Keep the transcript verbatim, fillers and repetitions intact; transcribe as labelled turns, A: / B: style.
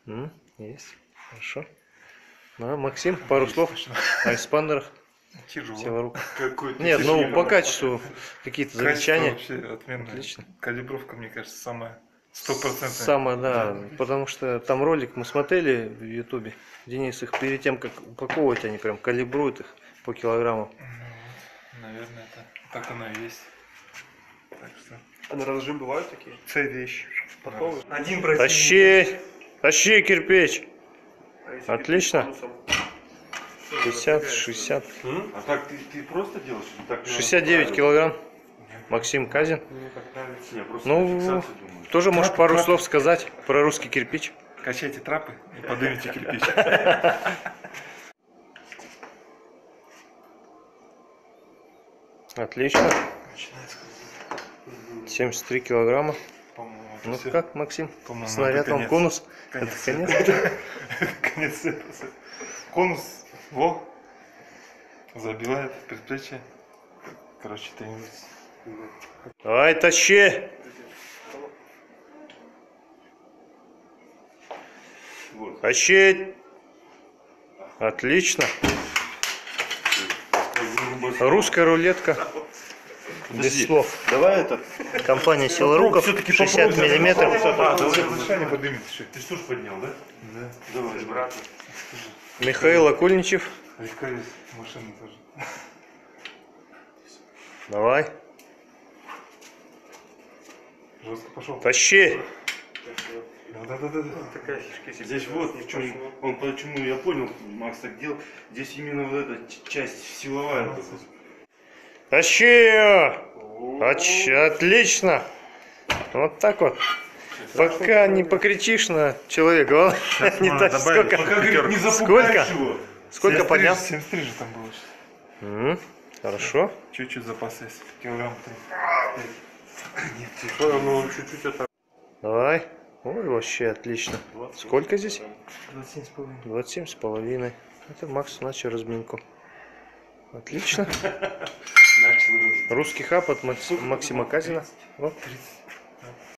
A: М, есть. Хорошо. Ну, а Максим, пару слов о эспандерах.
B: Тяжело.
A: Силарук.
B: Какой-то
A: Нет, ну
B: тяжелый.
A: по качеству какие-то
B: Качество
A: замечания.
B: вообще отменное.
A: Отлично.
B: Калибровка, мне кажется, самая стопроцентная.
A: Самое, да, потому что там ролик мы смотрели в ютубе. Денис их перед тем, как упаковывать, они прям калибруют их по килограмму.
B: Ну вот, наверное, это так оно и есть. Так что.
C: А на разжим бывают такие?
B: Це вещь.
C: Подковы? Один противник.
A: Тащи! Тащи кирпич!
C: А если
A: Отлично.
C: кирпич конусом?
A: пятьдесят, шестьдесят.
D: А так ты, ты просто делаешь? Так,
A: шестьдесят девять килограмм. Максим Казин.
C: Мне так нравится.
D: Не, просто
A: Ну,
D: фиксацию думаю.
A: тоже можешь
B: Трап,
A: пару
B: трап.
A: слов сказать про русский кирпич.
B: Качайте трапы и поднимите кирпич.
A: Отлично. семьдесят три килограмма.
B: По-моему, это
A: Ну
B: всё.
A: как, Максим?
B: По-моему,
A: Снаряд
B: это
A: вам
B: конец.
A: конус.
B: Конец
A: Это конец.
B: света. Конец света. Конус. Во. Забивает предплечье. Короче, тренируется.
A: Давай, тащи!
D: Вот.
A: Тащи! Отлично. Русская рулетка. Без
D: Подожди.
A: слов.
D: Давай это.
A: Компания Силаруков.
D: Все-таки
A: шестьдесят миллиметров.
B: А, давай разрешение поднимет еще.
D: Ты что ж поднял, да?
B: Да.
D: Давай, брат.
A: Михаил Акульничев.
B: Легко есть. Машина тоже.
A: Давай.
B: Жестко пошел.
A: Тащи!
B: Да-да-да.
C: Такая фишка себе.
D: Здесь вот в чем он, почему я понял, Макс так делал. Здесь именно вот эта ч- часть силовая. вот эта.
A: Тащи ее! Оч- Отлично! Вот так вот. Пока не покричишь на человека, он не
B: надо
A: так.
B: добавить.
A: Сколько?
D: Пока, говорит, не
A: Сколько?
D: запугаешь его.
A: Сколько поднял?
B: семьдесят три же там было.
A: М, Хорошо.
B: Чуть-чуть запас есть. Килограмм три.
C: Ну, чуть-чуть это.
A: Давай. Ой, вообще отлично. Сколько здесь?
B: двадцать семь с половиной.
A: двадцать семь с половиной. Это Макс начал разминку. Отлично.
D: Начал.
A: Русский хаб от Макс- Максима Казина. Вот.